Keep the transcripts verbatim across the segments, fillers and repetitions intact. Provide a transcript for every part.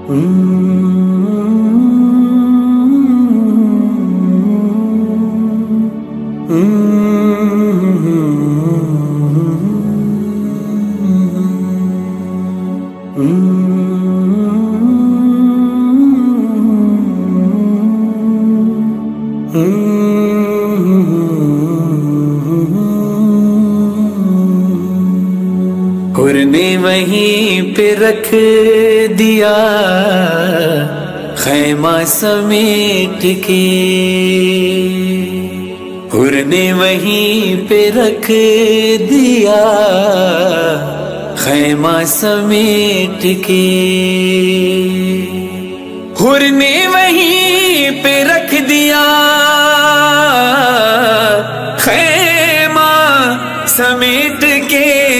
حور نے وہیں پہ رکھ دیا خیمہ سمیٹ کے، حور نے وہیں پہ رکھ دیا خیمہ سمیٹ کے، حور نے وہیں پہ رکھ دیا خیمہ سمیٹ کے،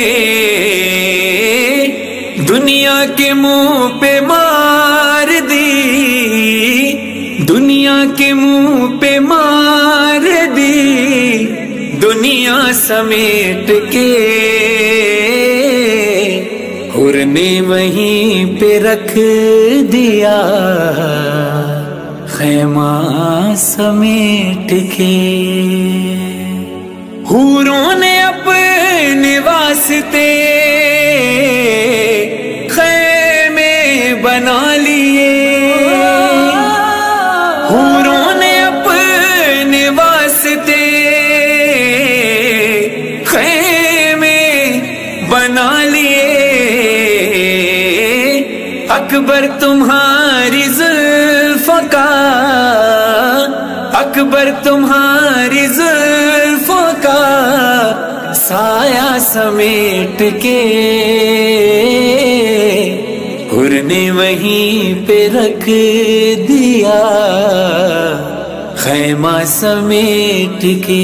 دنیا کے منہ پہ مار دی، دنیا کے منہ پہ مار دی دنیا سمیٹ کے، حور نے وہیں پہ رکھ دیا خیمہ سمیٹ کے، حوروں نے اپنے واسطے خیمے بنا لیے، حوروں نے اپنے واسطے خیمے بنا لیے، اکبر تمہاری زلفوں کا، اکبر تمہاری زلفوں کا سایہ سمیٹ کے، حور نے وہیں پہ رکھ دیا خیمہ سمیٹ کے،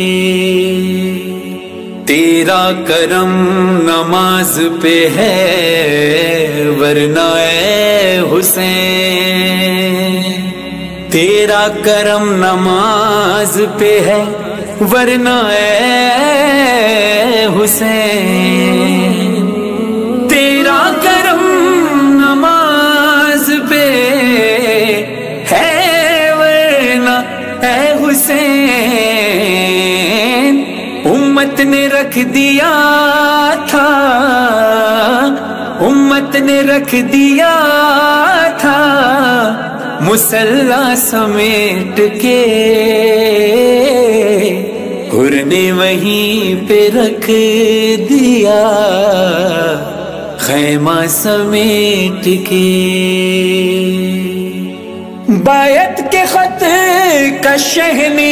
تیرا کرم نماز پہ ہے ورنہ اے حسین، تیرا کرم نماز پہ ہے ورنہ اے حسین، تیرا کرم نماز پہ ہے ورنہ اے حسین، امت نے رکھ دیا تھا، امت نے رکھ دیا تھا مصلی سمیٹ کے، حور نے وہیں پہ رکھ دیا خیمہ سمیٹ کے، بیعت کے خط کا شہنے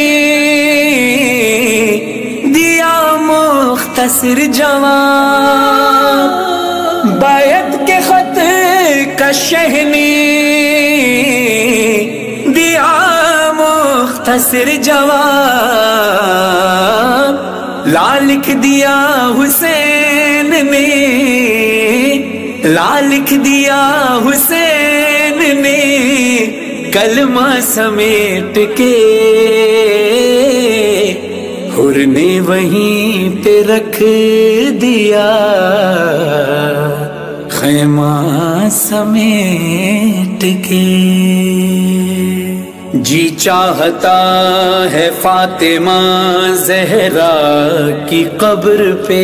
دیا مختصر جواب، بیعت کے خط کا شہنے دیا مختصر جواب، لا لکھ دیا حسین نے، لا لکھ دیا حسین نے کلمہ سمیٹ کے، حور نے وہیں پہ رکھ دیا خیمہ سمیٹ کے، جی چاہتا ہے فاطمہ زہرا کی قبر پہ،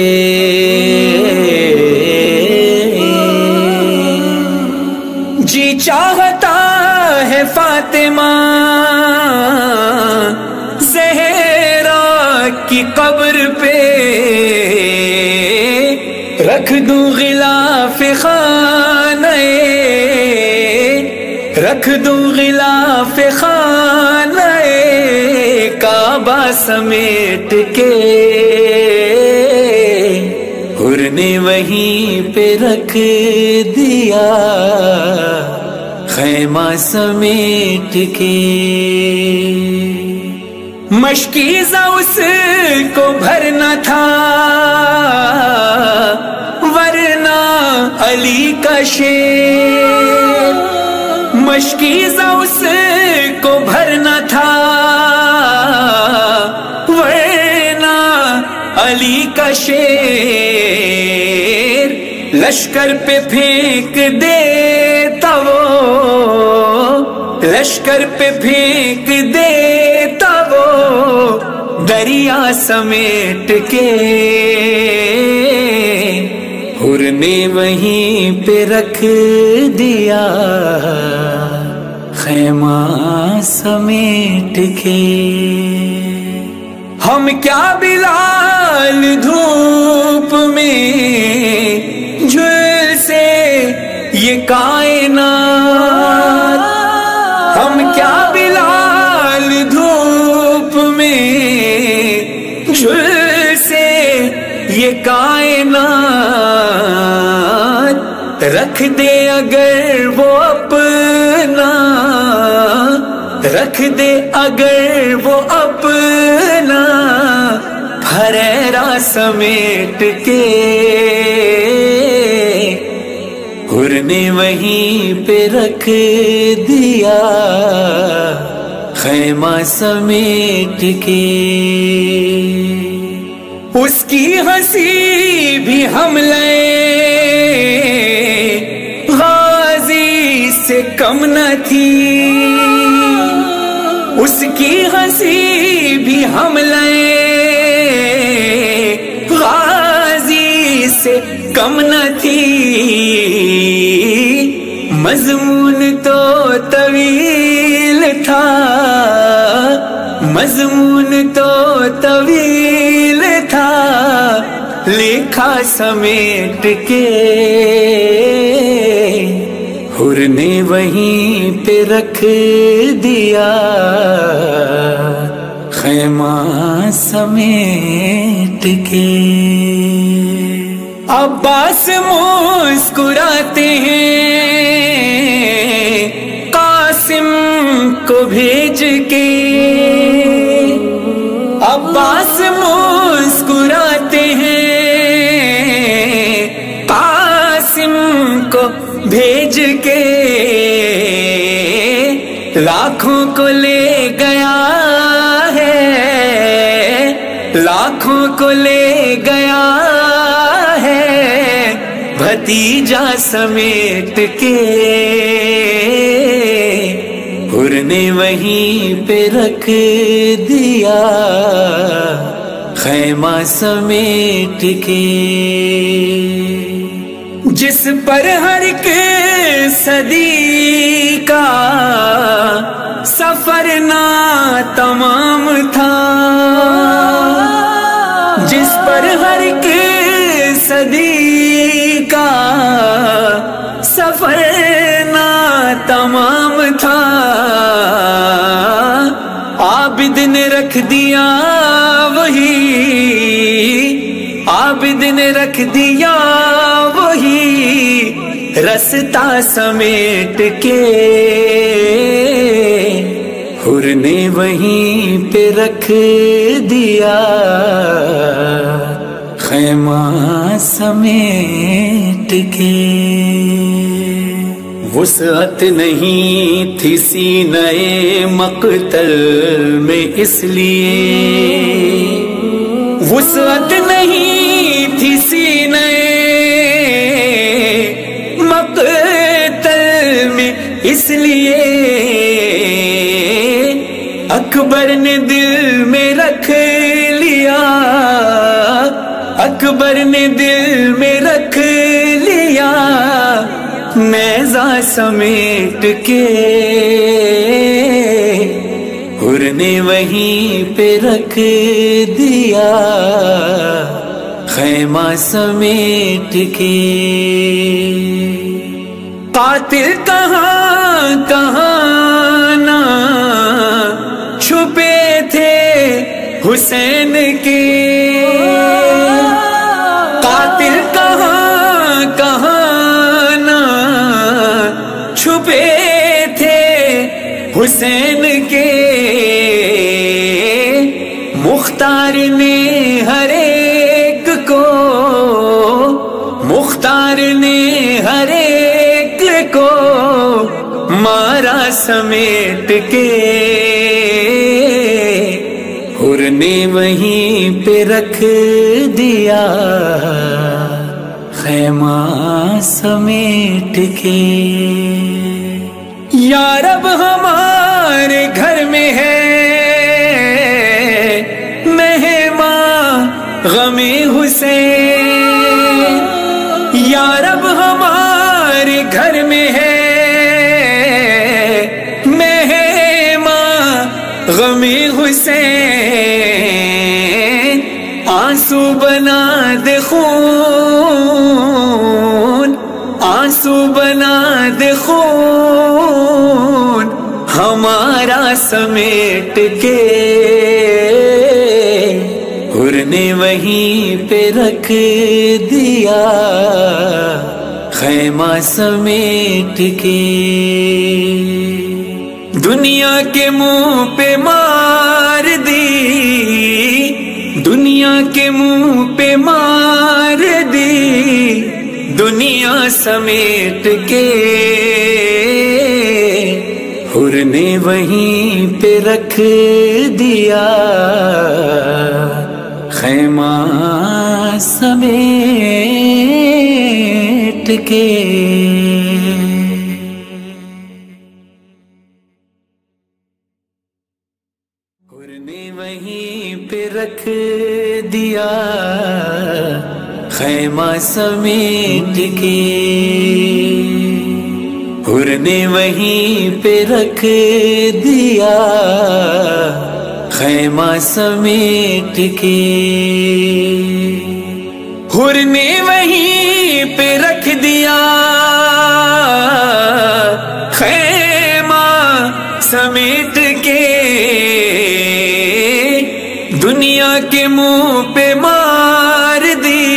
جی چاہتا ہے فاطمہ زہرا کی قبر پہ، رکھ دوں غلاف خانہ، رکھ دوں غلاف خانہ کعبہ سمیٹ کے، حور نے وہیں پہ رکھ دیا خیمہ سمیٹ کے، مشکیزہ اس کو بھرنا تھا ورنہ علی کا شیر، مشکیزہ اس کو بھرنا تھا ورنہ علی کا شیر، لشکر پہ پھینک دیتا وہ لشکر پہ پھینک دیتا وہ دریا سمیٹ کے، حر نے وہیں پہ رکھ دیا خیمہ سمیٹ کے۔ ہم کیا بلال دھوپ میں جھلسے یہ کائنات، ہم کیا بلال دھوپ میں جھلسے یہ کائنات، رکھ دے اگر وہ اپنا، رکھ دے اگر وہ اپنا پھریرا سمیٹ کے، حر نے وہیں پہ رکھ دیا خیمہ سمیٹ کے۔ اس کی ہنسی بھی حملے غازی سے کم نہ تھی، اس کی ہنسی بھی حملے غازی سے کم نہ تھی، مضمون تو طویل تھا، مضمون تو طویل تھا، لکھا سمیٹ کے، حر نے وہیں پہ رکھ دیا خیمہ سمیٹ کے۔ عباس مسکراتے ہیں قاسم کو بھیج کے، عباس مسکراتے ہیں قاسم کو بھیج کے، لاکھوں کو لے گیا ہے، لاکھوں کو لے گیا بھتیجا سمیٹ کے، حر نے وہیں پہ رکھ دیا خیمہ سمیٹ کے۔ جس پر ہر ایک صدی کا سفر نہ تمام تھا، جس پر ہر ایک صدی کا سفر نہ تمام تھا، عابد نے رکھ دیا وہی، عابد نے رکھ دیا وہی رستہ سمیٹ کے، حر نے وہیں پہ رکھ دیا خیمہ سمیٹ کے۔ وسعت نہیں تھی سینہ مقتل میں اس لیے، وسعت نہیں تھی سینہ مقتل میں اس لیے، اکبر نے دل میں رکھ لیا، اکبر نے دل میں رکھ لیا نیزہ سمیٹ کے، حر نے وہیں پہ رکھ دیا خیمہ سمیٹ کے۔ قاتل کہاں کہاں نہ چھپے تھے حسین کے، قاتل کہاں کہاں نہ چھپے تھے حسین کے، مختار نے ہر ایک کو، مختار نے ہر ایک کو مارا سمیٹ کے، حر نے وہیں پہ رکھ دیا خیمہ سمیٹ کے۔ یا رب ہمارا حسین یا رب ہمارے گھر میں ہے مہمان غم حسین، آنسو بنا دے خون، آنسو بنا دے خون ہمارا سمیٹ کے، حر نے وہیں پہ رکھ دیا خیمہ سمیٹ کے، دنیا کے منہ پہ مار دی، دنیا کے منہ پہ مار دی دنیا سمیٹ کے، حر نے وہیں پہ رکھ دیا خیمہ سمیٹ کے۔ حر نے وہیں پہ رکھ دیا خیمہ سمیٹ کے، حر نے وہیں پہ رکھ دیا خیمہ سمیٹ کے، حر نے وہیں پہ رکھ دیا خیمہ سمیٹ کے، دنیا کے منہ پہ مار دی،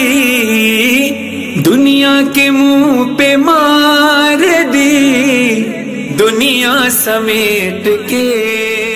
دنیا کے منہ پہ مار دی دنیا سمیٹ کے۔